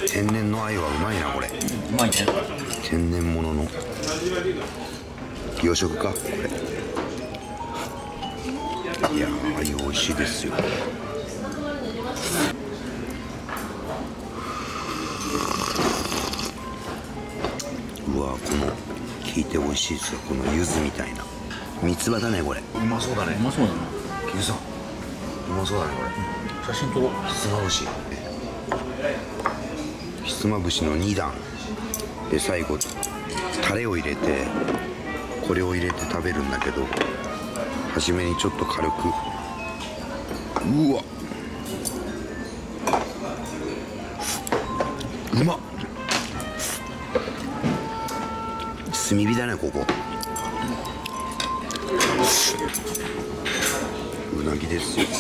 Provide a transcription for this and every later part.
天然の鮎はうまいなこれ。 うまいね。 天然物の養殖かこれ。いやー鮎美味しいですよ。うわーこの効いて美味しいですよ。この柚子みたいな三つ葉だねこれ。うまそうだね。 うまそうだな。 キムさんうまそうだねこれ。 写真撮ろう。 ひつまぶし、ひつまぶしの2段で最後タレを入れてこれを入れて食べるんだけど、初めにちょっと軽く、うわうまっ。炭火だねここ。うなぎですよ。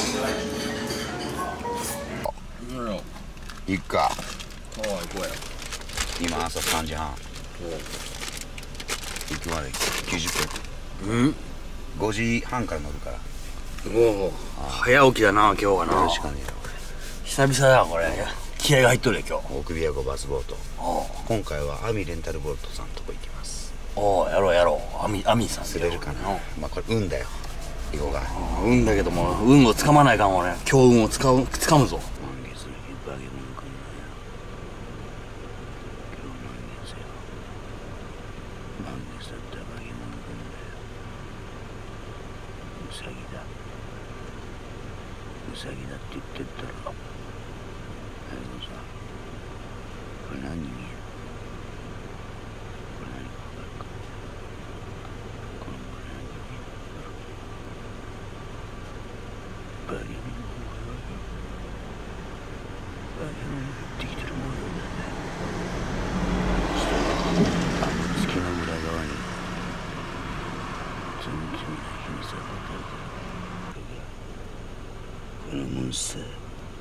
行くか。 行こうや。 今朝3時半。行くまで90分。 うん。 5時半から乗るから。 おお。早起きだな今日はな。 確かに。 久々だこれ。気合が入っとるよ今日。 奥琵琶湖バスボート。今回はアミレンタルボートさんのとこ行きます。 おお、やろう。アミさん釣れるかな。まあこれ運だよ。囲碁が。 運だけども運をつかまないかもね。強運をつかむぞ。 ウサギだって言ってるだろ。だけどさ、これ何に見える？これ何か分かるか？これ何に見える？バリアミの方がバリアミが降ってきてる模様だね。月の裏側に全然ない秘密がかかるから。このモンスター、これが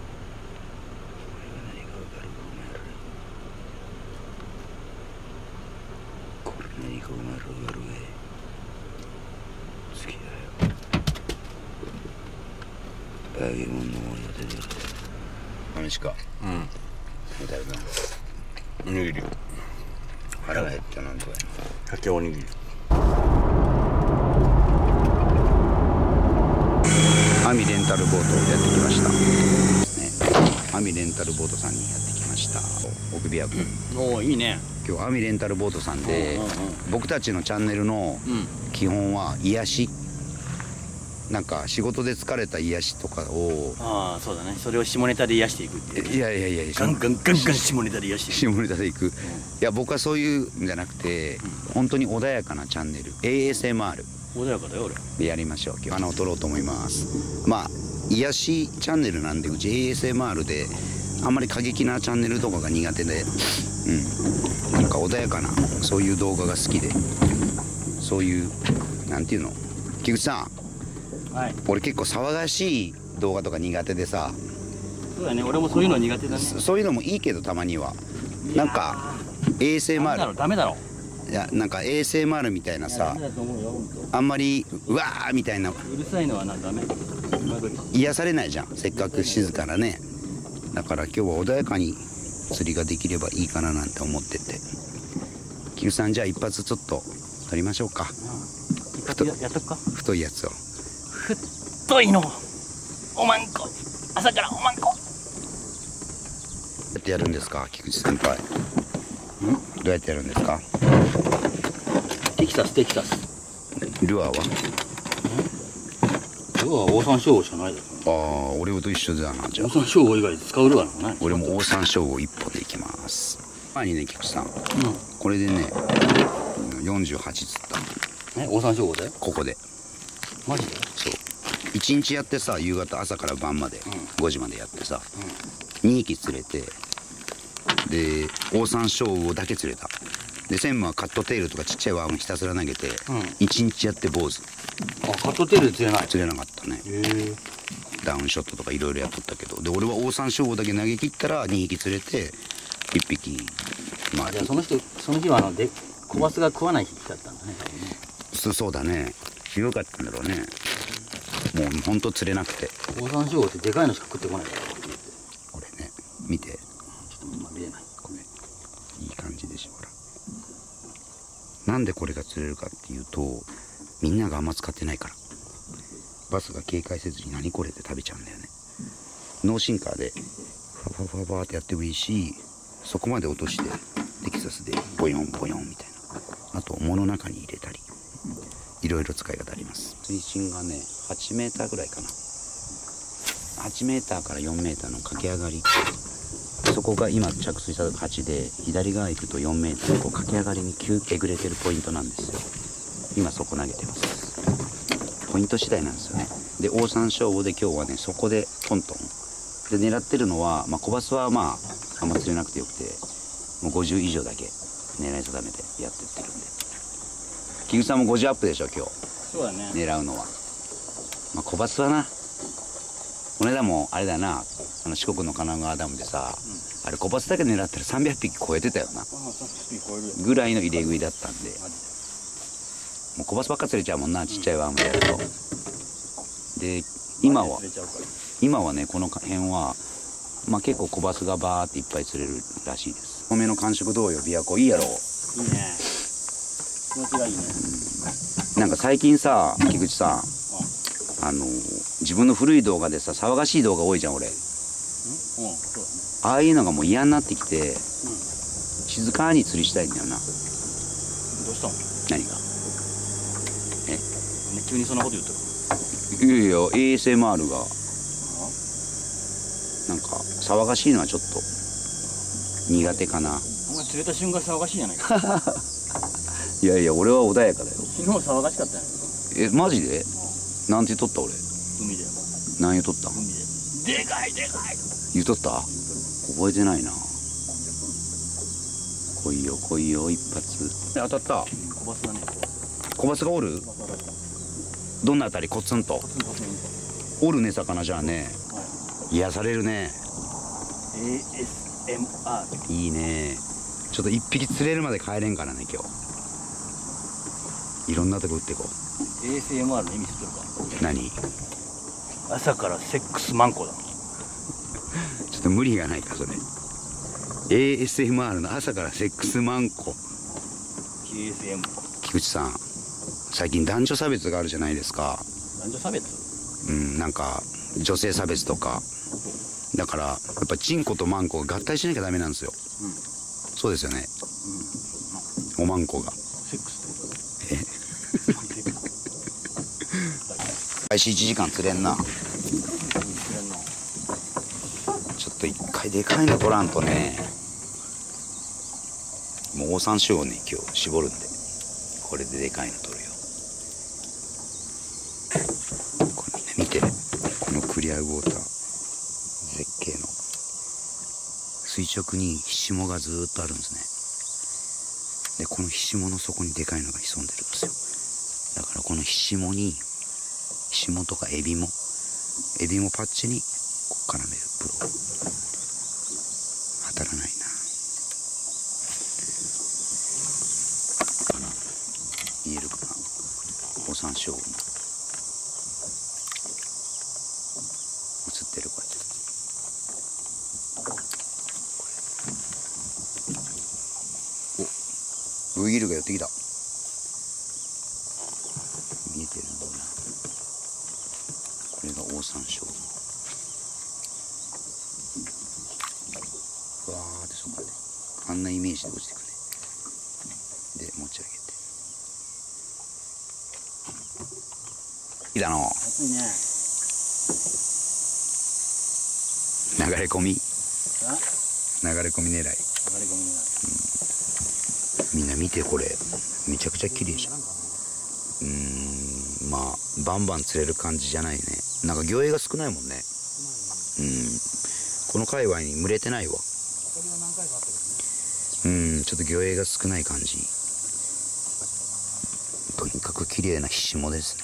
何か分かるかお前ら。これ何かお前ら分かるかい？好きだよ。バゲモンの模様出てる。何しか。うん。みたいな。おにぎり。腹が減ったなんとかや。 かけおにぎり。 アミレンタルボートをやってきました、ね、アミレンタルボートさんにやってきました。奥琵琶湖。 おお、いいね。 今日アミレンタルボートさんで、僕たちのチャンネルの基本は癒し、なんか仕事で疲れた癒しとかを、 ああそうだね、それを下ネタで癒していくっていう、ね、 いやガンガン下ネタで癒していく。 下ネタでいく、いや僕はそういうんじゃなくて、本当に穏やかなチャンネル ASMR 穏やかだよ俺。 でやりましょう。今日花を撮ろうと思います。まあ癒しチャンネルなんで、うち ASMR であんまり過激なチャンネルとかが苦手で、なんか穏やかなそういう動画が好きで、そういうなんていうの、菊池さん、 はい、俺結構騒がしい動画とか苦手でさ。 そうだね、俺もそういうの苦手だね。 そういうのもいいけどたまにはなんか ASMR ダメだろ。 いやなんか ASMR みたいなさ、あんまりうわーみたいなうるさいのはダメ。 癒されないじゃん、せっかく静かなね。だから今日は穏やかに釣りができればいいかななんて思ってて、キウさんじゃあ一発ちょっと撮りましょうか。 一発やっとくか。 太いやつを。 太いのおまんこ、朝からおまんこ。 どうやってやるんですか菊池先輩。どうやってやるんですか？ テキサス。 ルアーは？ ルアーはオオサンショウウオしかないだろ。 ああ、俺と一緒だな。じゃあオオサンショウウオ以外で使うルアーない。 俺もオオサンショウウオ1本でいきます。前にね、菊池さん、これでね48釣った。 オオサンショウウオで？ここで。 マジで？ そう1日やってさ、夕方朝から晩まで、5時までやってさ、2匹釣れて、でオオサンショウウオだけ釣れた。で専務はカットテールとかちっちゃいワームひたすら投げて、1日やって坊主。 あ、カットテールで釣れない？ 釣れなかったね。ダウンショットとかいろいろやっとったけど、で俺はオオサンショウウオだけ投げ切ったら2匹釣れて1匹。 まあじゃあその日は小バスが食わない日だったんだね。 そうだね、ひどかったんだろうね。もうほんと釣れなくて。 オオサンショウウオってでかいのしか食ってこないから。 これね見て、 見れないこれ。 いい感じでしょ。ほら、なんでこれが釣れるかっていうと、みんながあんま使ってないから。バスが警戒せずに何これで食べちゃうんだよね。ノーシンカーでファファファファってやってもいいし、そこまで落としてテキサスでボヨンボヨンみたいな、あと物の中に入れたり、いろいろ使い方あります。水深がね8メーターぐらいかな。8メーターから4メーターの駆け上がり、そこが今着水したとこ8で、左側行くと4メーター、こう駆け上がりにえぐれてるポイントなんですよ。今そこ投げてます。ポイント次第なんですよね。でオオサンショウウオで今日はねそこでトントンで狙ってるのは、小バスはあんま釣れなくてよくて、もう50以上だけ狙い定めてやってってるんで。菊池さんも50アップでしょ今日。 そうだね。 狙うのは小バスはな、この間もあれだな、四国の神奈川ダムでさ、あれ小バスだけ狙ったら300匹超えてたよなぐらいの入れ食いだったんで、もう小バスばっか釣れちゃうもんな、ちっちゃいワームでやると。で今はねこの辺は、結構小バスがバーっていっぱい釣れるらしいです。米の感触どうよ、琵琶湖。いいやろ。 いいね。気持ちがいいね。 なんか最近さ、菊池さん、自分の古い動画でさ、騒がしい動画多いじゃん俺。 そうだね。 ああいうのがもう嫌になってきて、静かに釣りしたいんだよな。 どうしたの？ 何が？ 急にそんなこと言ってる。 いやいや、ASMR がなんか騒がしいのはちょっと苦手かな。 お前釣れた瞬間騒がしいじゃないか。 いやいや、俺は穏やかだよ。 昨日騒がしかったよ。 マジで？なんて言っとった俺。 海で。 何言っとった？ 海で。でかいでかい。 言っとった？覚えてないな。来いよ来いよ一発。当たった。 小バスだね。 小バスがおる？どんなあたり？コツンとおるね、魚じゃあね。癒されるね。 ASMR いいね。ちょっと一匹釣れるまで帰れんからね今日。いろんなとこ打っていこう。 ASMR の意味知ってるか？ 何？ 朝からセックスマンコだ。 ちょっと無理がないかそれ。 ASMR の朝からセックスマンコ。 ASM。 菊池さん、最近男女差別があるじゃないですか。 男女差別？ なんか女性差別とか。だからやっぱチンコとマンコが合体しなきゃダメなんですよ。そうですよね。おまんこがセックスって開始1時間釣れんな。ちょっと一回でかいの取らんとね。もうオオサンショウウオね今日絞るんで、これででかいの取るよ。これみんな見て、このクリアウォーター絶景の垂直にひしもがずーっとあるんですね。でこのひしもの底にでかいのが潜んでるんですよ。だからこのひしもに、ひしもとかエビもパッチにこう絡めるプロ。当たらないな。見えるかな、オオサンショウウオ映ってる。こうやってブギルが寄ってきた。見えてるのかな。これがオオサンショウウオ。わーってそこまであんなイメージで落ちてくね。で持ち上げていいだの。 暑いね。 流れ込み狙い。 流れ込みね。 みんな見て、これめちゃくちゃ綺麗じゃん。バンバン釣れる感じじゃないね。なんか魚影が少ないもんね。この界隈に群れてないわ。ちょっと魚影が少ない感じ。とにかく綺麗なひしもです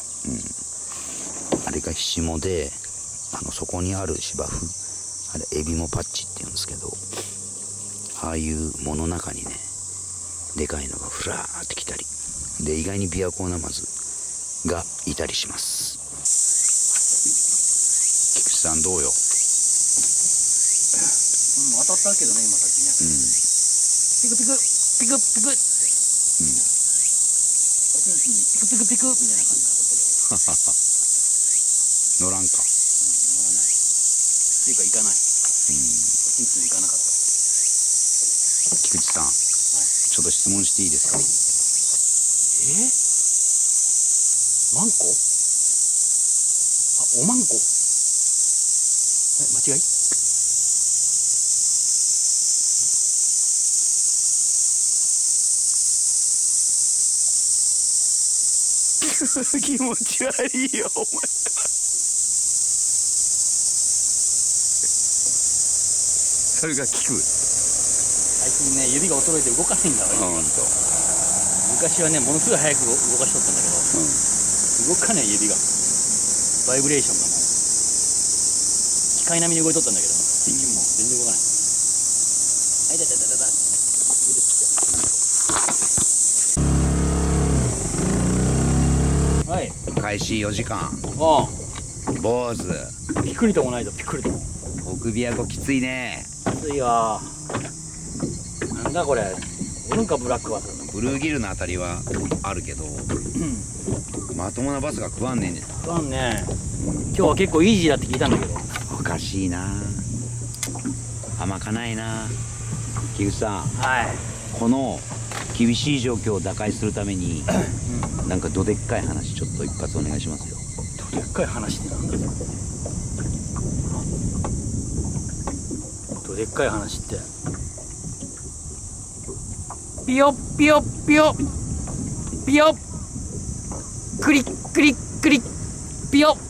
ね。あれがひしもで、そこにある芝生、あれエビモパッチって言うんですけど、ああいう藻の中にねでかいのがふらーってきたりで、意外にビアコウナマズがいたりします。菊池さんどうよ。 当たったけどね、今さっきね。ピクピクピクピクって、おちんちんにピクピクピクみたいな感じで当たったけど。 乗らんか。 乗らない。っていうか行かない。おちんちん行かなかった。 菊池さん、ちょっと質問していいですか？ マンコ？あ、おまんこ。間違い？ 気持ち悪いよ、お前。それが効く。 最近ね、指が衰えて動かないんだわ。昔はね、ものすごい早く動かしとったんだけど、動かない指が。バイブレーションがもう、機械並みに動いとったんだけど、最近もう全然動かない。あ、いたいたいたいた。はい。 開始4時間。 坊主。 ピクリともないぞ、ピクリとも。 お首やこきついね。 きついよ。なんだこれ。おるんか、ブラックバス。 ブルーギルのあたりはあるけど、まともなバスが食わんねんねん。 食わんね。今日は結構イージーだって聞いたんだけど。 おかしいな。甘かないな。菊池さん、 はい。 この厳しい状況を打開するために、なんかどでっかい話ちょっと一発お願いしますよ。 どでっかい話ってなんだよ。どでっかい話って。ピヨッピヨッピヨッピヨックリックリックリッピヨッ。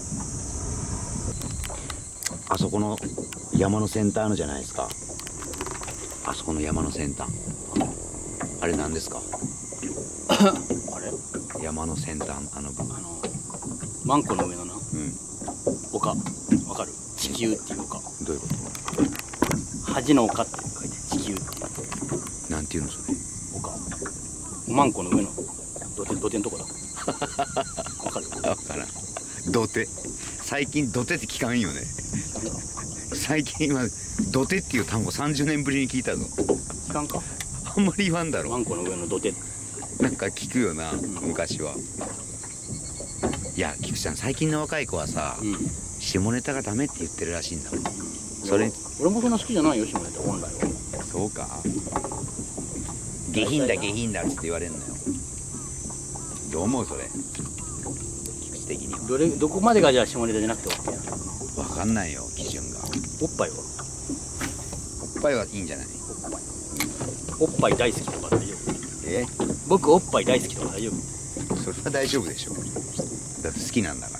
あそこの山の先端あるじゃないですか。あそこの山の先端、あれ何ですか？ あれ、 山の先端、 マンコの上のな、丘、わかる？地球っていう丘。 どういうこ恥の丘って書いて地球っていう。 と？なんていうのそれ？ 丘。マンコの上の土手のとこだ。わかる？ わからん。土手。最近土手って聞かんよね。最近今土手っていう単語30年ぶりに聞いたぞ。 聞かんか？ あんまり言わんだろ。 マンコの上の土手。 なんか聞くよな、昔は。いや、菊池さん、最近の若い子はさ、下ネタがダメって言ってるらしいんだもん。それ、 俺もそんな好きじゃないよ、下ネタ本来は。 そうか。下品だ下品だって言われるのよ。どう思うそれ？菊池的には。 どこまでがじゃあ下ネタじゃなくて OK なの？ わかんないよ、基準が。 おっぱいは？ おっぱいはいいんじゃない？ おっぱい大好きとか大丈夫？僕おっぱい大好きとか大丈夫？ それは大丈夫でしょ。だって好きなんだから。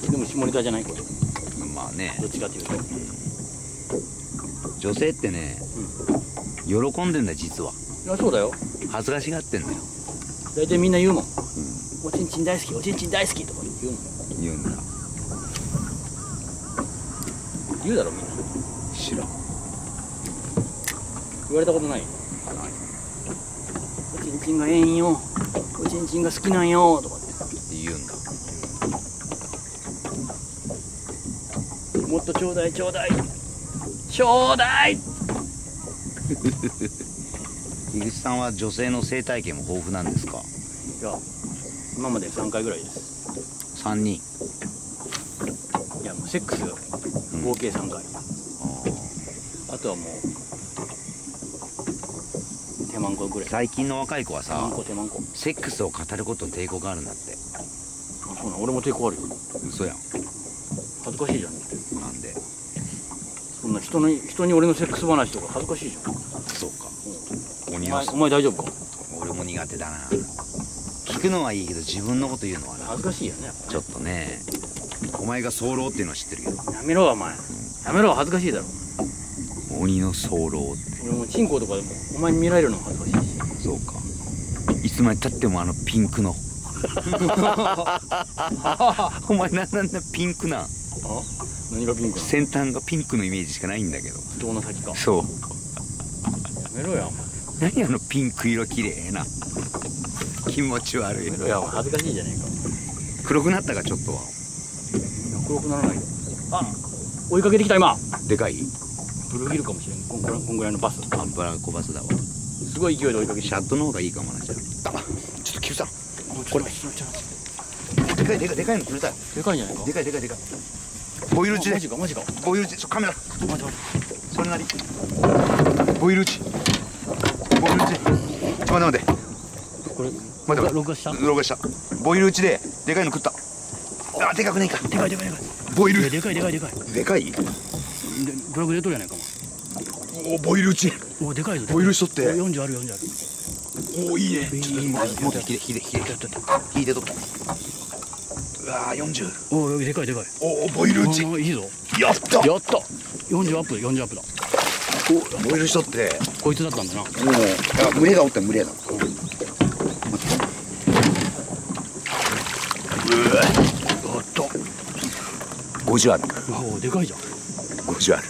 でも下ネタじゃないこれ。 まあね。 どっちかというと。 女性ってね、喜んでんだ実は。 いや、そうだよ。 恥ずかしがってんだよ。 大体みんな言うもん。おちんちん大好き、おちんちん大好きとか言うもん。 言うんだ。 言うだろみんな。 知らん。 言われたことない？おちんちんがええんよ、おちんちんが好きなんよとかって言うんだ。 もっとちょうだいちょうだいちょうだい。 井口さんは女性の生態系も豊富なんですか？ いや、今まで3回ぐらいです。 3人？ いや、もうセックス合計3回。あとはもう手満個ぐらい。 最近の若い子は手さ、 満個手満個。 セックスを語ること抵抗があるんだって。 あ、そうなん。俺も抵抗あるよ。 嘘やん。 恥ずかしいじゃん。 なんで？ そんな人に俺のセックス話とか恥ずかしいじゃん。 そうか。 お前大丈夫か？ 俺も苦手だな。聞くのはいいけど自分のこと言うのはな、 恥ずかしいよね。 ちょっとね。お前が早漏っていうのは知ってるけど。 やめろお前。やめろ、恥ずかしいだろ。 鬼の早漏って。 俺もチンコとかでもお前に見られるのも恥ずかしいし。 そうか。いつまでたってもピンクのお前なんだピンクなん？ あ？何がピンクなの？ 先端がピンクのイメージしかないんだけど。 人の先か。 そう。 やめろやお前。 何ピンク色綺麗な。気持ち悪い。 やめろやお前、恥ずかしいじゃねえか。 黒くなったかちょっとは。 黒くならないよ。あ、追いかけてきた今。 でかい？ ブルーギルかもしれん。こんぐらいのバス。 あ、ブラッコバスだわ。 すごい勢いで追いかけて。 シャットの方がいいかもな。じゃあちょっとキュさん、これでかいの釣れたよ。 でかいんじゃないか。 でかいボイル打ちで。 マジか。 ボイル打ち、カメラマジ。 それなり。ボイル打ちちょっと待って。 これ待って、 録画した。 ボイル打ちででかいの食った。あ、でかくないか。 でかい。 ボイルでかい。 でかい。 ブログで撮るやないかも。 お、ボイル打ち。 お、でかいぞ。 ボイルしとって。 40ある。 お、いいね。もっと引いてと。うわー、40。 お、でかい。 お、ボイル打ち。 いいぞ。 やった。 40アップだ。 お、ボイルしとって。 こいつだったんだな。 群れがおった。待って。50ある。 お、でかいじゃん。 50ある。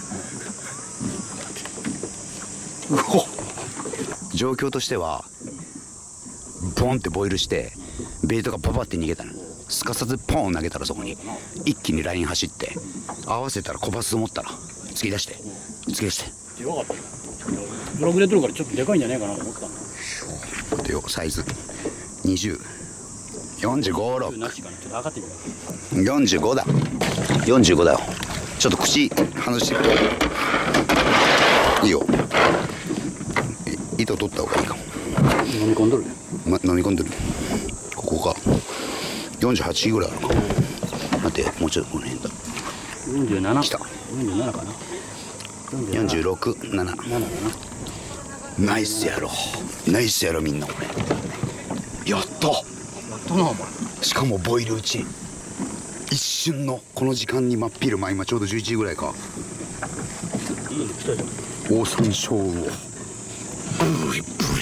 状況としてはボンってボイルしてベイトがパパって逃げたの。すかさずポン投げたら、そこに一気にライン走って合わせたら小バス持ったら突き出して。 でかかった。ブログで撮るからちょっとでかいんじゃないかなと思ったんだ。 待てよ、サイズ20、45、6、 なしかな。ちょっと測ってみよ 45だ。45だよ。ちょっと口離して。いいよ。糸取った方がいいかも。 飲み込んどる。 飲み込んでる。ここか。48ぐらいあるか。待って、もうちょっとこの辺だ。 47。 来た。 47かな。 46、7。 7だな。 ナイスやろみんな。これやったな、お前。 しかもボイル打ち。一瞬のこの時間に真っ昼間、今ちょうど11時ぐらいか。 いいの来たじゃん。 オオサンショウウオブリ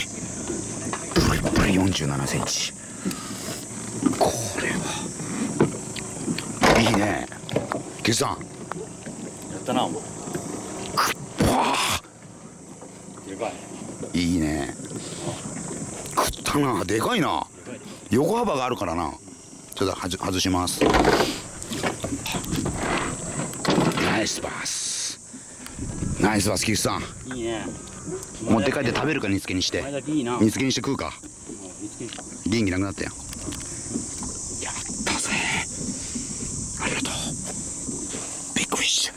47センチ。これはいいね。ケイさん、 やったな、お前。でかい。 いいね。食ったな。でかいな。横幅があるからな。ちょっと外します。ナイスバス、キクさん。 いいね。 もうでかいで食べるか、煮付けにして。 前だけいいな。 煮付けにして食うか。 煮付け。 元気なくなったよ。やったぜ。ありがとう。ビッグフィッシュ。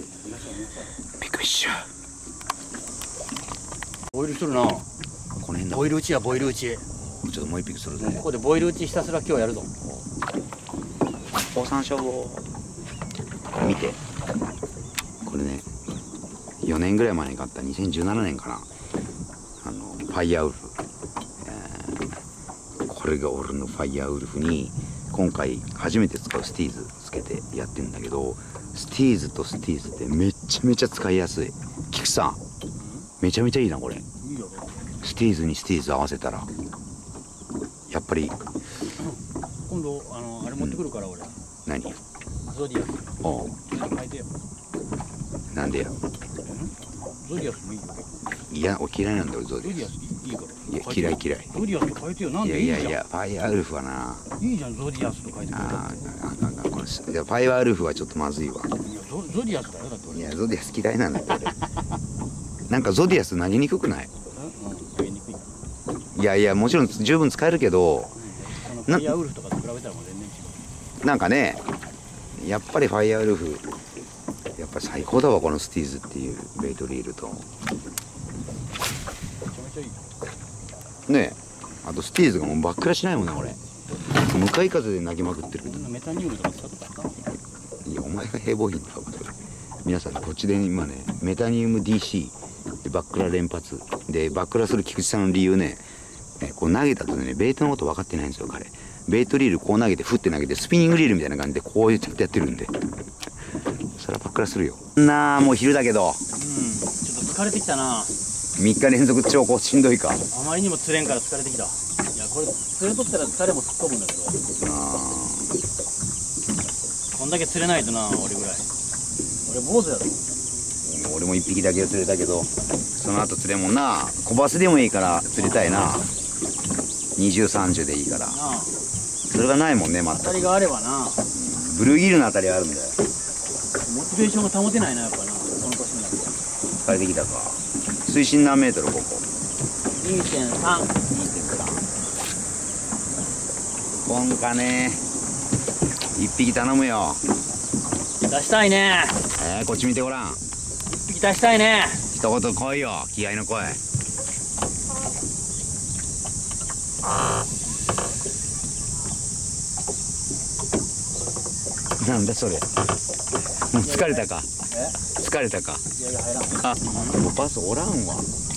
ボイルしとるな。 この辺だ。 ボイル打ち。 ちょっともう一匹するぜ。 ここでボイル打ちひたすら今日やるぞ。 オオサンショウウオ。見て。これね、4年ぐらい前に買った2017年かな。ファイヤーウルフ。これが俺のファイヤーウルフに今回初めて使うスティーズつけてやってんだけど、スティーズとスティーズってめちゃめちゃ使いやすい。キクさん、めちゃめちゃいいなこれ。 いいよ。 スティーズにスティーズ合わせたらやっぱり。 今度あれ持ってくるから俺。 何？ ゾディアス。 おう。 書いてよ。 なんでや。 ゾディアスもいいよ。 いや、お嫌いなんだよゾゾディディアスいいから。 いや、嫌い。 ゾディアスと書いてよ。なんいやでいいじゃん。 いファイヤーウルフはな。 いいじゃん、ゾディアスと書いてくれ。 これいや、ファイヤーウルフはちょっとまずいわ。 いや、ゾディアスだよ、だって俺。 いや、ゾディアス嫌いなんだって俺。なんかゾディアス投げにくくない？ 投げにくい。 いや、もちろん十分使えるけど、 ファイヤーウルフとかと比べたらもう全然違う。 なんかね、やっぱりファイヤーウルフやっぱり最高だわ、このスティーズっていうベイトリールと。 めちゃめちゃいい。 ねえ、あとスティーズがもうバックラしないもんね、これ。向かい風で投げまくってるけど。 メタニウムとか使ったか。 いや、お前が平凡品だわ。皆さんこっちで今ね、メタニウム DC でバックラ連発で、バックラする菊池さんの理由ね、こう投げたとね、ベイトのこと分かってないんですよ彼。ベイトリールこう投げて振って投げて、スピニングリールみたいな感じでこうちゃんとやってるんで、それはバックラするよなあ。もう昼だけど、 ちょっと疲れてきたな。 3日連続超高しんどいか。 あまりにも釣れんから疲れてきた。いや、これ釣れとったら疲れも吹っ飛ぶんだけど、こんだけ釣れないとな。俺ぐらい俺坊主やろ。 俺も1匹だけ釣れたけど、その後釣れんもんな。小バスでもいいから釣りたいな。20、30でいいから。それがないもんね、また。 当たりがあればな。 ブルーギルの当たりあるんだよ。 モチベーションが保てないな、やっぱな、この年になって。 疲れてきたか。水深何メートルここ。 2.3。 今かね。一匹頼むよ。 出したいね。 こっち見てごらん。 一匹出したいね。 一言来いよ、気合の声。なんだそれ。もう疲れたか。疲れたか。 いやいや入らん。 あ、コバスおらんわ。 おらんな。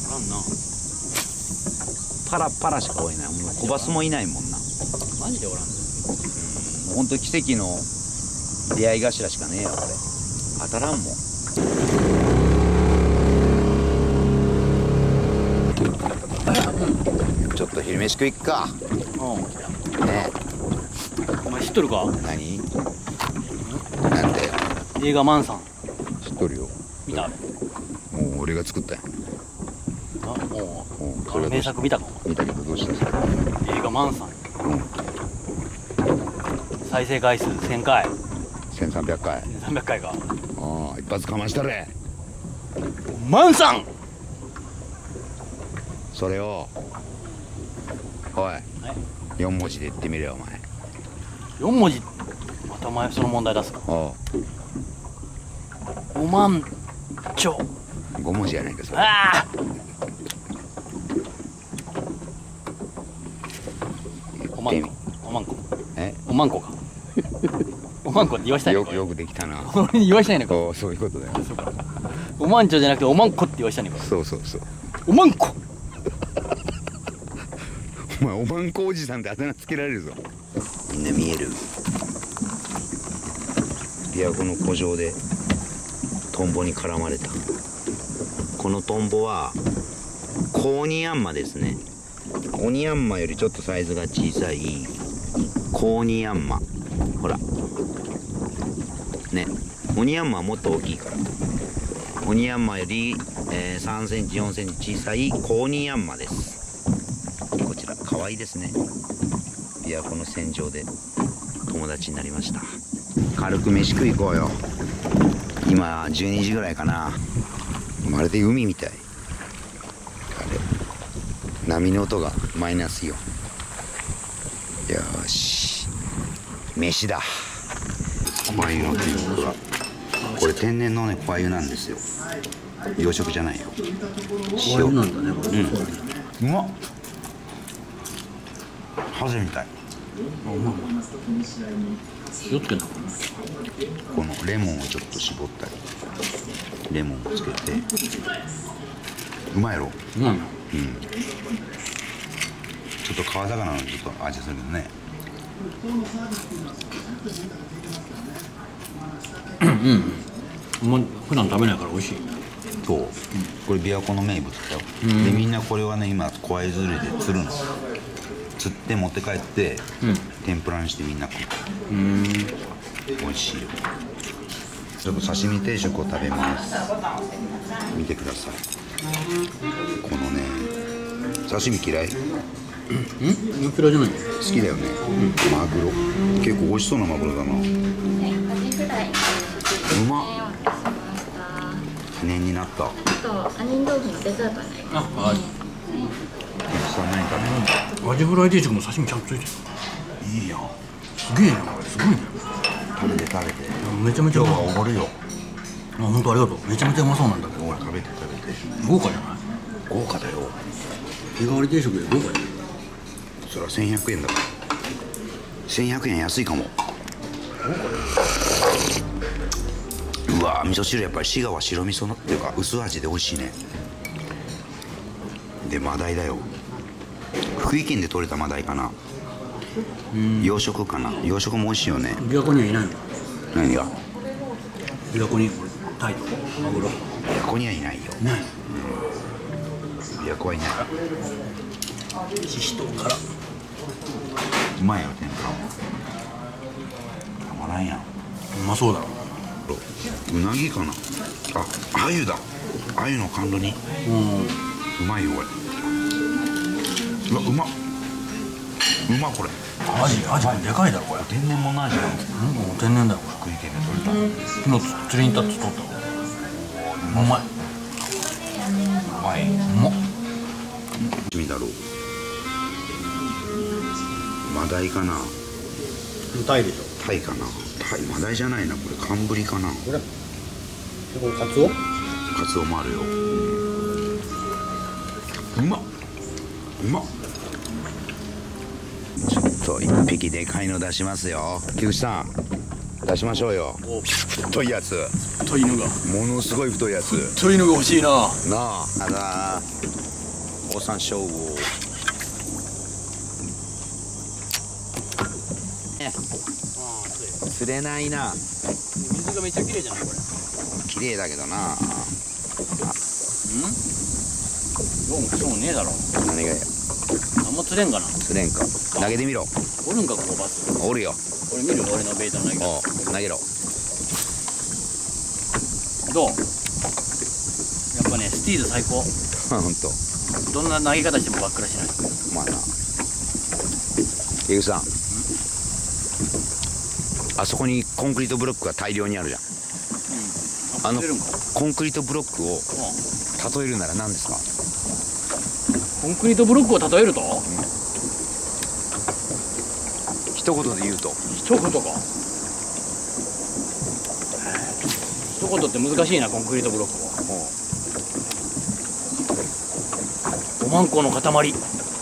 パラパラしか多いな。もうコバスもいないもんな。 マジでおらん。 もうほんと奇跡の出会い頭しかねえよこれ。当たらんもん。ちょっと昼飯食いっか。ね。 お前知っとるか。 何？なんて。 映画マンさん。 知っとるよ。 見た。 もう俺が作ったよ。 もうそれが名作見たか。 見たけどどうしたそれ。 映画マンさん。再生回数1000回。 1300回。 300回か。 ああ、一発かましたれ。 マンさん。 それをおい、4文字で言ってみれよお前。 4文字。またお前その問題出すか。 おおまんちょ。 5文字やないかそれ。 ああ。おまんこ。おまんこ。おまんこか。おまんこって言わしたいのか。 よくできたな。 俺に言わしたいのか。 そういうことだよ。 おまんちょじゃなくておまんこって言わしたいのか。 そうそうそう。 おまんこ。 お前おまんこおじさんってあだ名つけられるぞ。みんな見える？琵琶湖の湖上でトンボに絡まれた。このトンボはコオニヤンマですね。オニヤンマよりちょっとサイズが小さいコオニヤンマ。ほらね、オニヤンマはもっと大きいから。オニヤンマより、3センチ4センチ小さいコオニヤンマです。こちら可愛いですね。琵琶湖の船上で友達になりました。軽く飯食い行こうよ。今12時ぐらいかな。まるで海みたい。あれ、波の音がマイナスよ。よーし、飯だ。小鮎のっていうのがこれ天然のね小鮎なんですよ。養殖じゃないよ。 小鮎なんだねこれ。 うまっ。ハゼみたい。 塩つけな。 このレモンをちょっと絞ったり、レモンをつけてうまいやろ。 うん。 ちょっと川魚のちょっと味するけどね。 普段食べないから美味しい。 そう、これ琵琶湖の名物だよ。でみんなこれはね今小鮎釣りで釣るの。釣って持って帰って、天ぷらにしてみんな食う。美味しいよ。ちょっと刺身定食を食べます。見てください。このね刺身嫌い？ 嫌いじゃない。 好きだよね。マグロ結構美味しそうなマグロだな。うまっ。記念になった。 杏仁豆腐のデザートになります。 はい。 さあ何食べる？ アジフライ定食も刺身ちゃんとついてる。 いいやん。 すげえなこれ。すごいね。 食べて食べて。 めちゃめちゃ今日うまい。 はおごるよ。 本当ありがとう。めちゃめちゃうまそうなんだけど。 ほら食べて食べて。 豪華じゃない。 豪華だよ。 日替わり定食で豪華じゃない。 それは1100円だから。1100円安いかも。うわー、味噌汁やっぱり滋賀は白味噌のっていうか薄味で美味しいね。でマダイだよ。福井県で取れたマダイかな。養殖かな。養殖も美味しいよね。 琵琶湖にはいないの。 何が？ 琵琶湖にタイとマグロ。 琵琶湖にはいないよ。 ない。 琵琶湖はいない。 ししとうから。 うまいよ天ぷらも。たまらんやん。 うまそうだろ。 うなぎかな。あ、鮎だ。鮎の甘露煮。うまいよこれ。うわ、うまっ。うまっこれ。 アジでかいだろこれ。 天然物の味なんですよ。 天然だよこ福井県で取れた。 れ。昨日釣りに行ったって取った。うまい。 はい、うまっ。 みだろう。マダイかな。 タイでしょ。 タイかな。タイ、マダイじゃないな、これ寒ブリかな。 これカツオ？ カツオもあるよ。うまっ。うまっ。ちょっと一匹でかいの出しますよ。木口さん、出しましょうよ。太いやつ。 太いのが。 ものすごい太いやつ。 太いのが欲しいな。 なあ。あら。オオサンショウウオ。釣れないな。 水がめっちゃ綺麗じゃないこれ。 綺麗だけどな。 どうもそうもねえだろ。 何がや。 あんま釣れんかな。 釣れんか。投げてみろ。 おるんかここバス。 おるよ。 俺見る俺のベータの投げ方。 おう、投げろ。 どう？やっぱねスティード最高。 ほんと。 どんな投げ方してもばっくらしない。 まあな。木口さん。あそこにコンクリートブロックが大量にあるじゃん。あのコンクリートブロックを例えるなら何ですか？ コンクリートブロックを例えると？ 一言で言うと。 一言か。一言って難しいな、コンクリートブロックは。5万個の塊。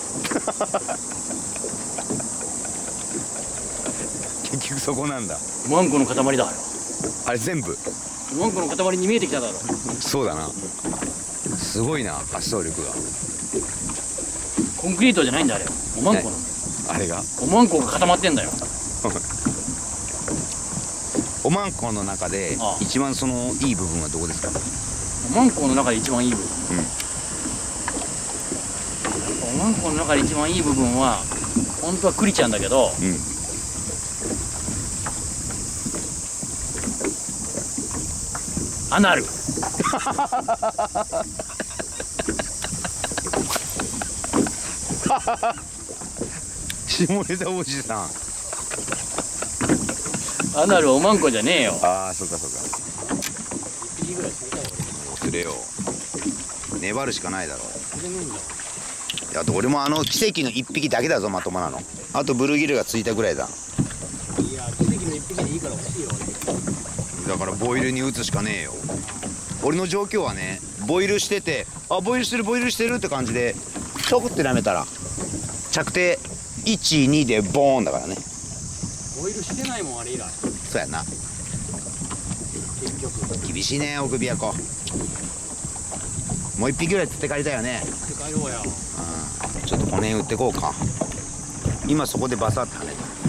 結局そこなんだ。 5万個の塊だ。 あれ全部 5万個の塊に見えてきただろ。 そうだな。すごいな、発想力が。 コンクリートじゃないんだあれ。5万個の。 あれが 5万個が固まってんだよ。 5万個の中で一番そのいい部分はどこですか ？5万個の中で一番いい部分。5万個の中で一番いい部分は本当はクリちゃんだけど、アナル。 下ネタおじさん。 アナル5万個じゃねえよ。 ああ、そうかそうか。 1匹ぐらい釣りたい釣れよ。粘るしかないだろ。いや、俺も奇跡の1匹だけだぞ、まともなの。あとブルーギルがついたぐらいだ。 いや、奇跡の1匹でいいから欲しいよ。 だからボイルに打つしかねえよ。俺の状況はね、ボイルしてて、あ、ボイルしてるボイルしてるって感じでちょくって舐めたら着底1、2でボーンだからね。 ボイルしてないもんあれ以来。 そうやな。 結局厳しいね、奥琵琶湖。もう1匹ぐらい釣って帰りたいよね。 釣って帰ろうや。 ちょっとこの辺売ってこうか。今そこでバサッと跳ねた。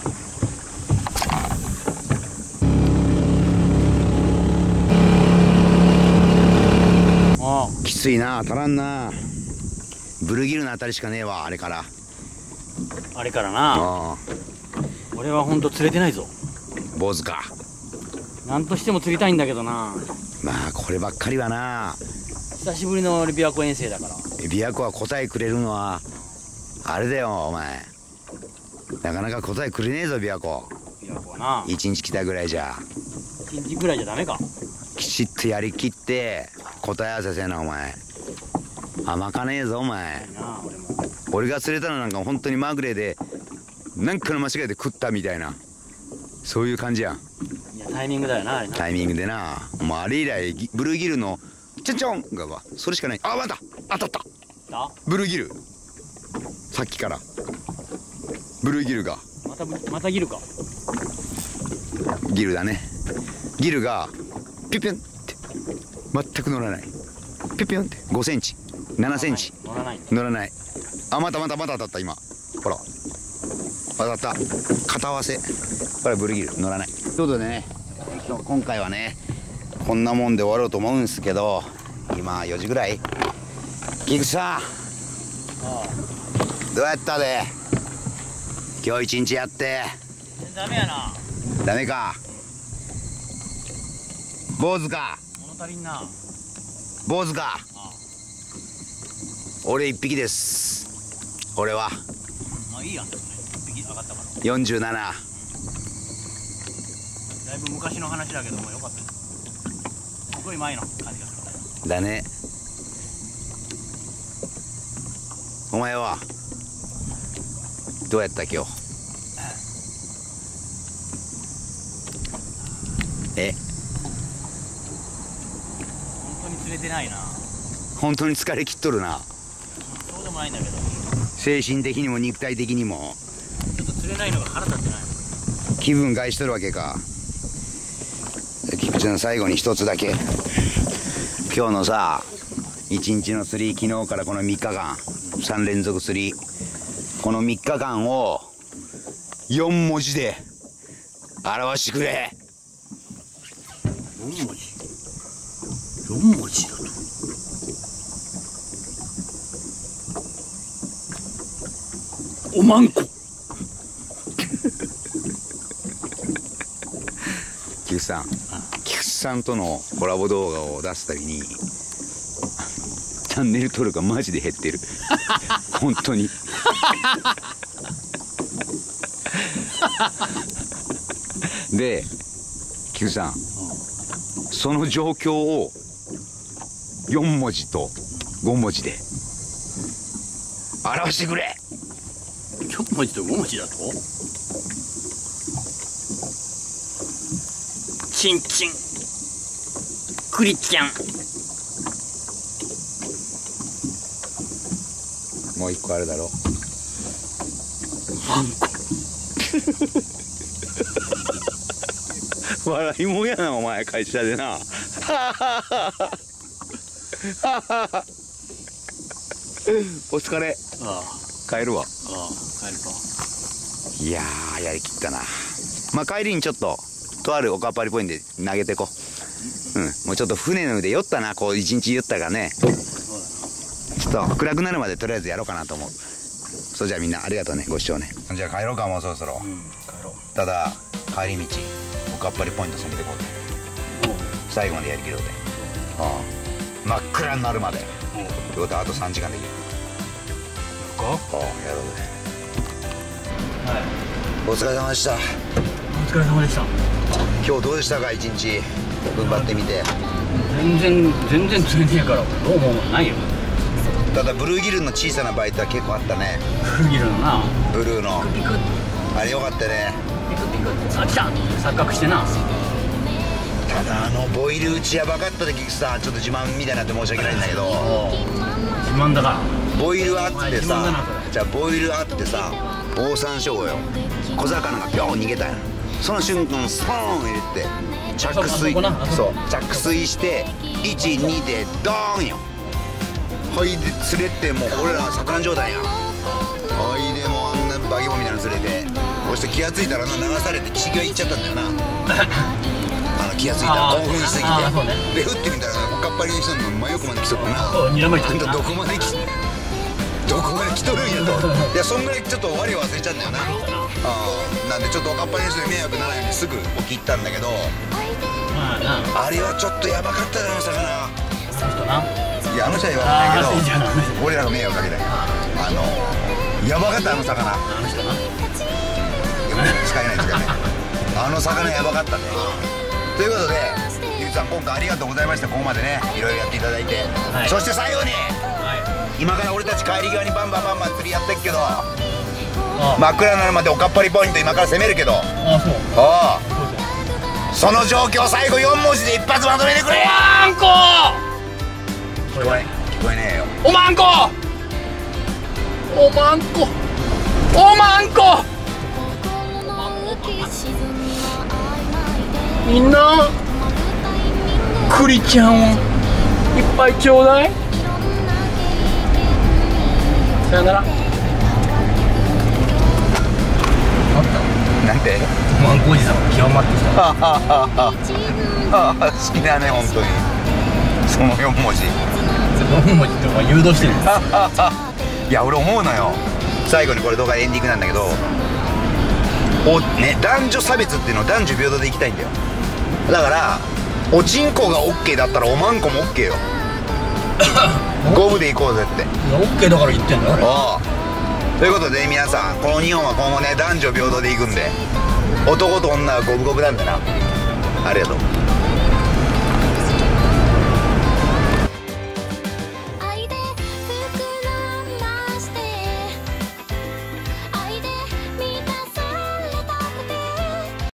きついな、足らんな。ブルーギルのあたりしかねえわ、あれから。 あれからな。俺はほんと釣れてないぞ。 坊主か。 なんとしても釣りたいんだけどな。 まあこればっかりはな。 久しぶりの琵琶湖遠征だから。 琵琶湖は答えくれるのはあれだよ、お前。なかなか答えくれねえぞ、琵琶湖。 琵琶湖はな。 1日来たぐらいじゃ。 1日ぐらいじゃダメか。 きちっとやりきって答え合わせせな、お前。甘かねえぞ、お前。俺が釣れたのなんか本当にまぐれでなんかの間違いで食ったみたいな、そういう感じやん。 いや、タイミングだよな、あれな。 タイミングでな。もうあれ以来ブルーギルのチョンチョンがそれしかない。あ、また当たった。ブルーギル。さっきからブルーギルがまたギルか。 ギルだね。ギルがピュピュンって全く乗らない。ピュピュンって5センチ7センチ乗らない。あ、また当たった。今ほら当たった。片合わせ。これブルーギル乗らない。ということでね、今回はねこんなもんで終わろうと思うんですけど、今4時ぐらい。菊池さん、どうやったで今日一日やって。 ダメやな。 ダメか。坊主か。 物足りんな。 坊主か。俺1匹です。俺はまあいいやん、1匹上がったから。 47。 だいぶ昔の話だけどもよかった。すごい前の感じがする。 だね。 お前はどうやった今日？ 本当に釣れてないな。 本当に疲れ切っとるな。 そうでもないんだけど、 精神的にも肉体的にもちょっと釣れないのが腹立ってない。 気分害しとるわけか。菊池の最後に一つだけ、今日のさ一日の釣り、昨日からこの3日間3連続釣り、この3日間を4文字で表してくれ。 4文字4文字だとおまんこ。 菊池さん、菊池さんとのコラボ動画を出すたびにチャンネル登録がマジで減ってる本当にで菊池さん、その状況を4文字と5文字で表してくれ。 4文字と5文字だとチンチンクリちゃん。 もう一個あるだろ。 マンコ。 笑いもんやなお前、会社でなお疲れ。 あ帰るわ。 あ、帰るか。 いやー、やりきったな。まあ帰りにちょっととあるおかっぱりポイントで投げてこう。もうちょっと船の上で酔ったな、こう一日酔ったからね。ちょっと暗くなるまでとりあえずやろうかなと思う。そう、じゃあみんなありがとうね、ご視聴ね。じゃあ帰ろうか、もうそろそろ。 帰ろう。 ただ帰り道おかっぱりポイント攻めてこうぜ。最後までやりきろうぜ。真っ暗になるまで。ってことはあと3時間できる。やろうぜ。 はい。 お疲れ様でした。 お疲れ様でした。 今日どうでしたか、一日踏ん張ってみて。 全然釣れねえからどうもないよ。 ただブルーギルの小さなバイトは結構あったね。 ブルーギルのな、 ブルーのピクあれよかったね。 ピクピク、あ、来た錯覚してな。 ただボイル打ちやばかったで、菊池さん、ちょっと自慢みたいになって申し訳ないんだけど、 自慢だから。 ボイルあって自慢だなさ、 それ。 じゃあボイルあってさ、オオサンショウウオよ、小魚がピョン逃げたんや。その瞬間スポーン入れて着水、そう着水して12でドーンよ。はいで釣れて、もう俺ら魚状態やん。はいでもうあんなバギボみたいなの釣れて、そして気が付いたら流されて岸際行っちゃったんだよな気が付いたら興奮しすぎて、で降ってみたらおかっぱりの人の真横まで来とったな。 にらまれてあんたどこまで来とるんやと。いや、そんぐらいちょっと我を忘れちゃうんだよな。なんでちょっとおかっぱりの人に迷惑ならないようにすぐ起きったんだけど、 まあな、 あれはちょっとやばかったな、あの魚。 あの人な。 いや、あの人は言わないけど、 いいじゃん、あの人。 俺らが迷惑かけたよ。やばかった、あの魚。 あの人な。 いや、もう使えないですからね。あの魚やばかったね。ということで、ゆうきさん今回ありがとうございました。ここまでね、いろいろやっていただいて、 はい、 そして最後には今から俺たち帰り際にバンバン釣りやってっけど、真っ暗になるまでおかっぱりポイント今から攻めるけど、その状況最後4文字で一発まとめてくれ。 おまんこ聞こえねえよ。 おまんこおまんこおまんこみんな栗ちゃんをいっぱいちょうだい。さよなら。 なんておまんこおじさん極まってきた。 好きだね、本当にその4文字。 4文字ってお前誘導してる。 いや、俺思うのよ。最後にこれ動画エンディングなんだけど、男女差別っていうのを男女平等でいきたいんだよ。だからおちんこが OK だったらおまんこも OK よ。五分でいこうぜって。 オッケーだから言ってんだよ。 ということで皆さん、この日本は今後ね男女平等でいくんで、男と女は五分五分なんだな。ありがとう。